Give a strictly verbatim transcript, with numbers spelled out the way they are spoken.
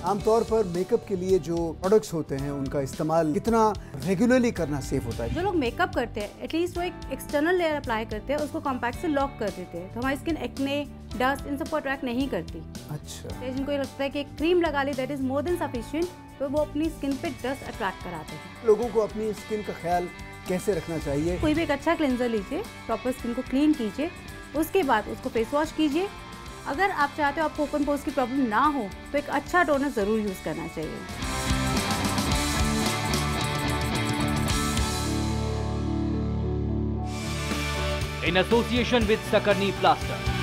आमतौर पर मेकअप के लिए जो प्रोडक्ट्स होते हैं उनका इस्तेमाल कितना रेगुलरली करना सेफ होता है? जो लोग मेकअप करते हैं एटलीस्ट वो एक एक्सटर्नल लेयर अप्लाई करते हैं, उसको कॉम्पैक्ट से लॉक कर देते हैं, तो हमारी स्किन एक्ने, डस्ट इन सबको अट्रैक्ट नहीं करती। अच्छा, जिनको ये लगता है कि एक क्रीम लगा ली that is more than sufficient, तो वो अपनी स्किन पे डस्ट अट्रैक्ट कराते हैं। लोगों को अपनी स्किन का ख्याल कैसे रखना चाहिए? कोई भी एक अच्छा क्लेंजर लीजिए, प्रॉपर स्किन को क्लीन कीजिए, उसके बाद उसको फेस वॉश कीजिए। अगर आप चाहते हो आपको ओपन पोर्स की प्रॉब्लम ना हो तो एक अच्छा टोनर ज़रूर यूज़ करना चाहिए। इन एसोसिएशन विद सकरनी प्लास्टर।